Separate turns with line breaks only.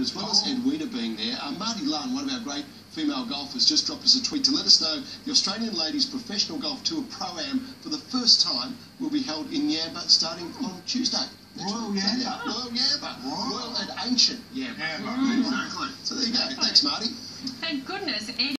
as well as Edwina being there, Marty Lunn, one of our great female golfers, just dropped us a tweet to let us know the Australian Ladies Professional Golf Tour Pro-Am for the first time will be held in Yamba starting on Tuesday.
Royal Yamba.
Royal Yamba. Royal and ancient Yamba.
Exactly.
So there you go. Thanks, Marty.
Thank goodness.